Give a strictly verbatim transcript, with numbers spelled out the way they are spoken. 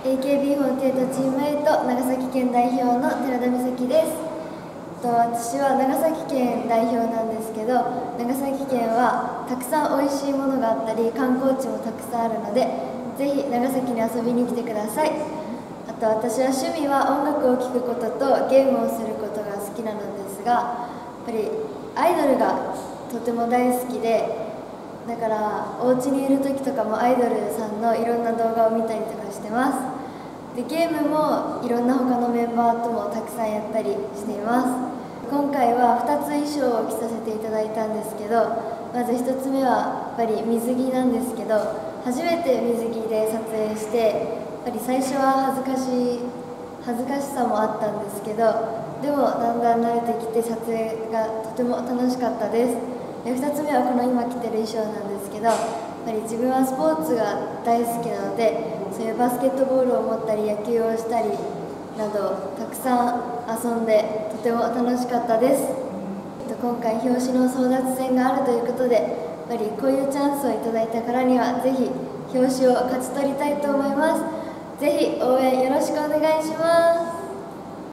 エーケービーフォーティーエイト チームエイト長崎県代表の寺田美咲です。と私は長崎県代表なんですけど、長崎県はたくさん美味しいものがあったり観光地もたくさんあるので、ぜひ長崎に遊びに来てください。あと私は趣味は音楽を聴くこととゲームをすることが好きなのですが、やっぱりアイドルがとても大好きで、だからお家にいる時とかもアイドルさんのいろんな動画を見たりとかしてます。でゲームもいろんな他のメンバーともたくさんやったりしています。今回はふたつ衣装を着させていただいたんですけど、まずひとつめはやっぱり水着なんですけど、初めて水着で撮影して、やっぱり最初は恥ずかしい恥ずかしさもあったんですけど、でもだんだん慣れてきて撮影がとても楽しかったです。でふたつめはこの今着てる衣装なんですけど、やっぱり自分はスポーツが大好きなので、そういうバスケットボールを持ったり野球をしたりなどたくさん遊んでとても楽しかったです。今回表紙の争奪戦があるということで、やっぱりこういうチャンスをいただいたからにはぜひ表紙を勝ち取りたいと思います。ぜひ応援よろしくお願いします。